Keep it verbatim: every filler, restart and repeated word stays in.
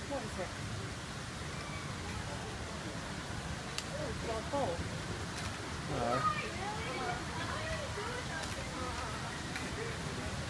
What is it? Oh, it's got a hole. No.